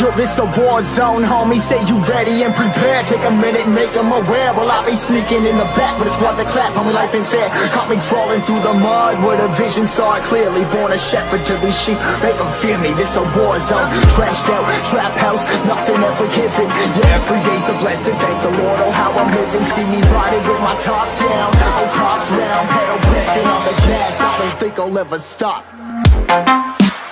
Yo, this a war zone, homie, say you ready and prepared. Take a minute, make them aware. Well, I'll be sneaking in the back, but it's worth the clap, homie, life ain't fair. Caught me crawling through the mud where the vision saw it clearly. Born a shepherd to these sheep, make them fear me. This a war zone, trashed out, trap house, nothing ever given. Yeah, every day's a blessing, thank the Lord, oh how I'm living. See me riding with my top down, oh cops round, pedal pressing on the gas. I don't think I'll ever stop.